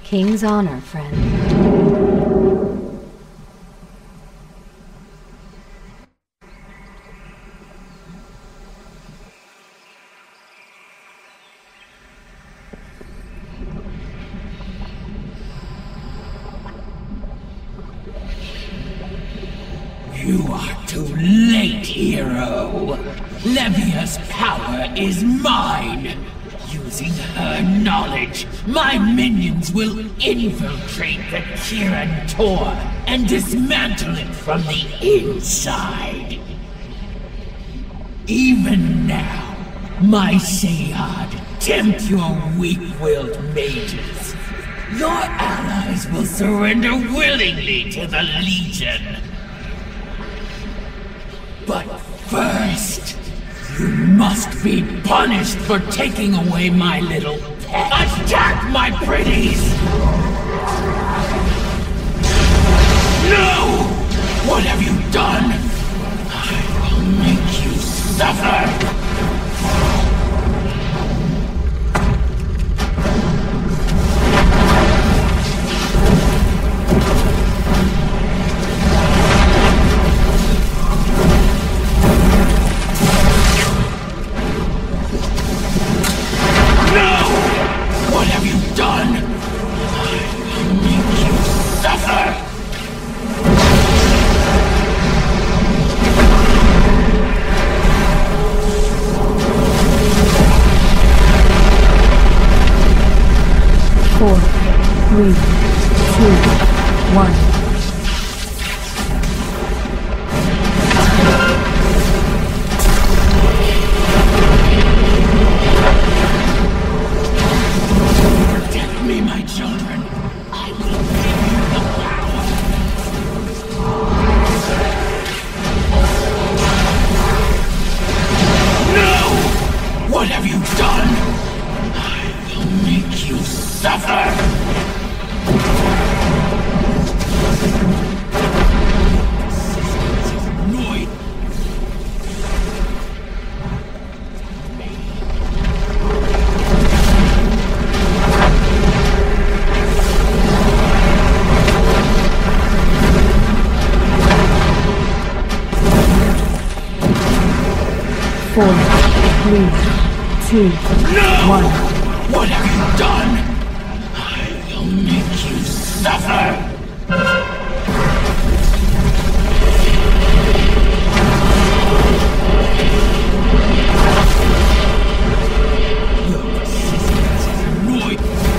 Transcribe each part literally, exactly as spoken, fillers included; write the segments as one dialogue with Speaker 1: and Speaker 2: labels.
Speaker 1: King's honor, friend.
Speaker 2: You are too late, hero. Levia's power is mine. Using her knowledge, my minions will infiltrate the Kirin Tor and dismantle it from the inside. Even now, my Shayad tempt your weak-willed mages. Your allies will surrender willingly to the Legion. But first, you must be punished for taking away my little pet. Attack, my pretties! No! What have you done? I will make you suffer!
Speaker 1: Four, three, two, one.
Speaker 2: Protect me, my children. I will give you the power. No! What have you done? I will make you suffer!
Speaker 1: Four, three, two,
Speaker 2: no!
Speaker 1: one.
Speaker 2: What have you done? I will make you suffer! Your persistence is annoying.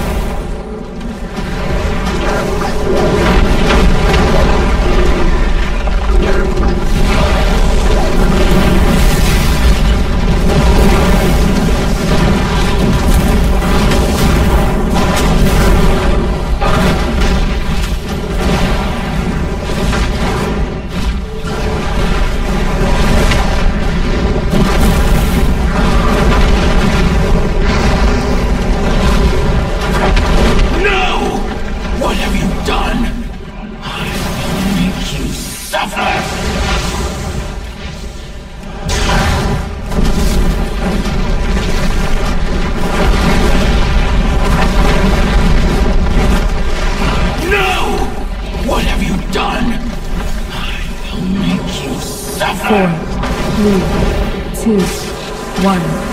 Speaker 1: Four, three, two, one.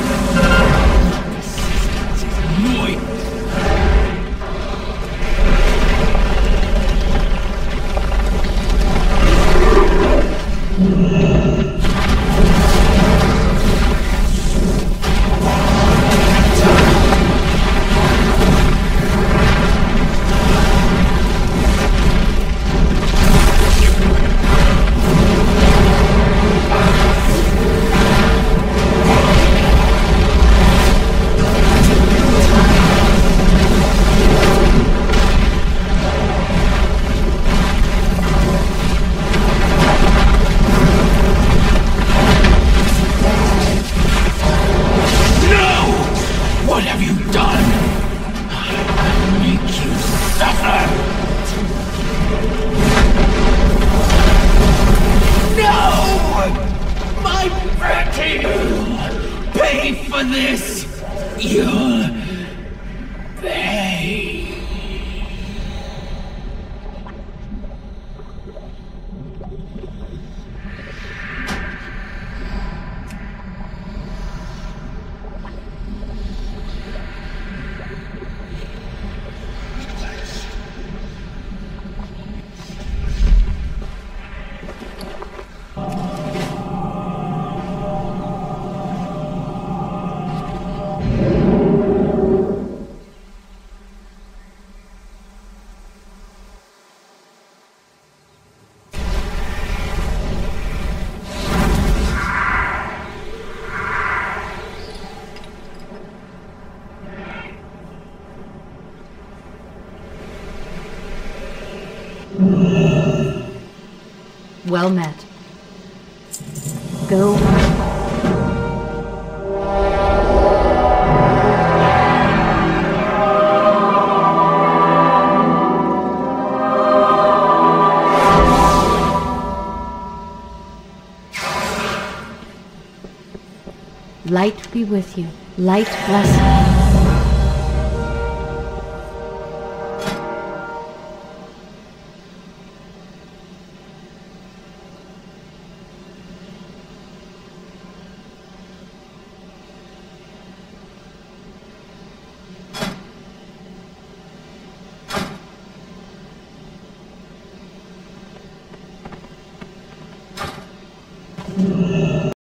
Speaker 1: Well met. Go. Light be with you. Light bless you.